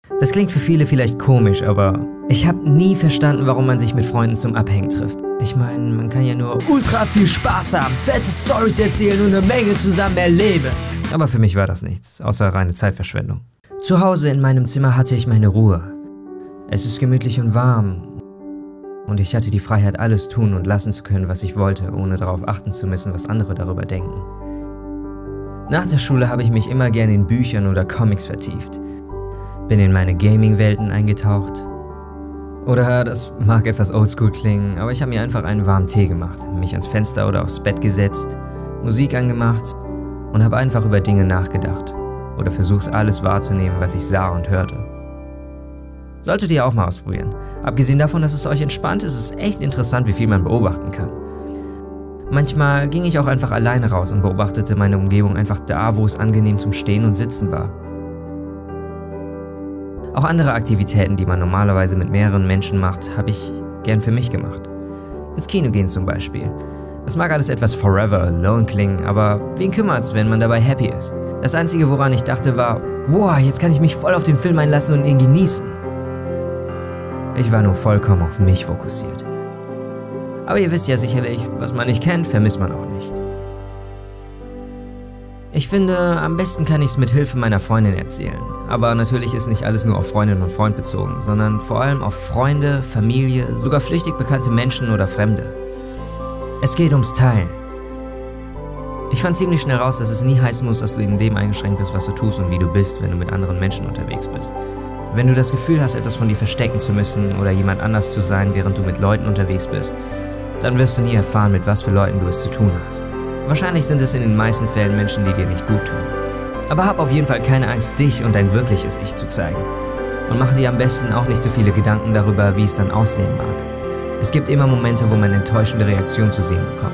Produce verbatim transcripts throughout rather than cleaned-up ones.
Das klingt für viele vielleicht komisch, aber ich habe nie verstanden, warum man sich mit Freunden zum Abhängen trifft. Ich meine, man kann ja nur ultra viel Spaß haben, fette Storys erzählen und eine Menge zusammen erleben. Aber für mich war das nichts, außer reine Zeitverschwendung. Zu Hause in meinem Zimmer hatte ich meine Ruhe. Es ist gemütlich und warm. Und ich hatte die Freiheit, alles tun und lassen zu können, was ich wollte, ohne darauf achten zu müssen, was andere darüber denken. Nach der Schule habe ich mich immer gerne in Büchern oder Comics vertieft. Bin in meine Gaming-Welten eingetaucht. Oder, das mag etwas oldschool klingen, aber ich habe mir einfach einen warmen Tee gemacht, mich ans Fenster oder aufs Bett gesetzt, Musik angemacht und habe einfach über Dinge nachgedacht oder versucht, alles wahrzunehmen, was ich sah und hörte. Solltet ihr auch mal ausprobieren. Abgesehen davon, dass es euch entspannt, ist es echt interessant, wie viel man beobachten kann. Manchmal ging ich auch einfach alleine raus und beobachtete meine Umgebung einfach da, wo es angenehm zum Stehen und Sitzen war. Auch andere Aktivitäten, die man normalerweise mit mehreren Menschen macht, habe ich gern für mich gemacht. Ins Kino gehen zum Beispiel. Das mag alles etwas forever alone klingen, aber wen kümmert's, wenn man dabei happy ist? Das Einzige, woran ich dachte, war, wow, jetzt kann ich mich voll auf den Film einlassen und ihn genießen. Ich war nur vollkommen auf mich fokussiert. Aber ihr wisst ja sicherlich, was man nicht kennt, vermisst man auch nicht. Ich finde, am besten kann ich es mit Hilfe meiner Freundin erzählen. Aber natürlich ist nicht alles nur auf Freundin und Freund bezogen, sondern vor allem auf Freunde, Familie, sogar flüchtig bekannte Menschen oder Fremde. Es geht ums Teilen. Ich fand ziemlich schnell raus, dass es nie heißen muss, dass du in dem eingeschränkt bist, was du tust und wie du bist, wenn du mit anderen Menschen unterwegs bist. Wenn du das Gefühl hast, etwas von dir verstecken zu müssen oder jemand anders zu sein, während du mit Leuten unterwegs bist, dann wirst du nie erfahren, mit was für Leuten du es zu tun hast. Wahrscheinlich sind es in den meisten Fällen Menschen, die dir nicht gut tun. Aber hab auf jeden Fall keine Angst, dich und dein wirkliches Ich zu zeigen. Und mach dir am besten auch nicht so viele Gedanken darüber, wie es dann aussehen mag. Es gibt immer Momente, wo man enttäuschende Reaktionen zu sehen bekommt.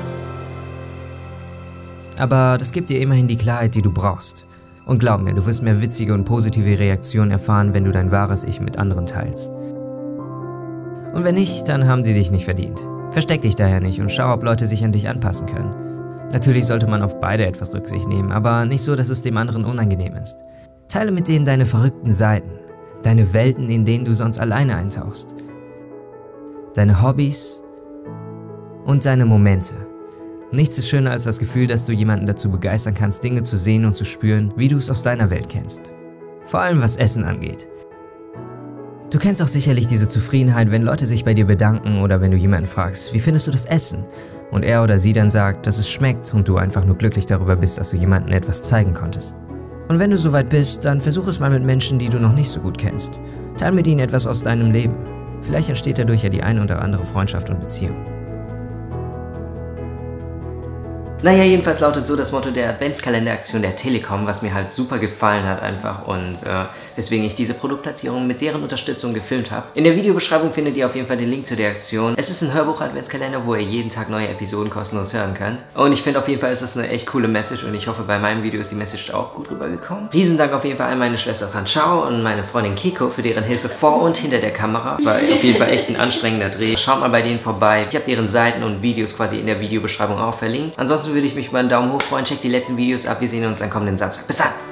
Aber das gibt dir immerhin die Klarheit, die du brauchst. Und glaub mir, du wirst mehr witzige und positive Reaktionen erfahren, wenn du dein wahres Ich mit anderen teilst. Und wenn nicht, dann haben die dich nicht verdient. Versteck dich daher nicht und schau, ob Leute sich an dich anpassen können. Natürlich sollte man auf beide etwas Rücksicht nehmen, aber nicht so, dass es dem anderen unangenehm ist. Teile mit denen deine verrückten Seiten, deine Welten, in denen du sonst alleine eintauchst, deine Hobbys und deine Momente. Nichts ist schöner als das Gefühl, dass du jemanden dazu begeistern kannst, Dinge zu sehen und zu spüren, wie du es aus deiner Welt kennst. Vor allem was Essen angeht. Du kennst auch sicherlich diese Zufriedenheit, wenn Leute sich bei dir bedanken oder wenn du jemanden fragst, wie findest du das Essen? Und er oder sie dann sagt, dass es schmeckt und du einfach nur glücklich darüber bist, dass du jemandem etwas zeigen konntest. Und wenn du soweit bist, dann versuch es mal mit Menschen, die du noch nicht so gut kennst. Teil mit ihnen etwas aus deinem Leben. Vielleicht entsteht dadurch ja die eine oder andere Freundschaft und Beziehung. Naja, jedenfalls lautet so das Motto der Adventskalenderaktion der Telekom, was mir halt super gefallen hat einfach und äh, weswegen ich diese Produktplatzierung mit deren Unterstützung gefilmt habe. In der Videobeschreibung findet ihr auf jeden Fall den Link zu der Aktion. Es ist ein Hörbuch-Adventskalender, wo ihr jeden Tag neue Episoden kostenlos hören könnt. Und ich finde auf jeden Fall ist das eine echt coole Message und ich hoffe, bei meinem Video ist die Message auch gut rübergekommen. Riesen Dank auf jeden Fall an meine Schwester Tranchao und meine Freundin Kiko für deren Hilfe vor und hinter der Kamera. Es war auf jeden Fall echt ein anstrengender Dreh. Schaut mal bei denen vorbei. Ich habe deren Seiten und Videos quasi in der Videobeschreibung auch verlinkt. Ansonsten würde ich mich über einen Daumen hoch freuen. Checkt die letzten Videos ab. Wir sehen uns am kommenden Samstag. Bis dann!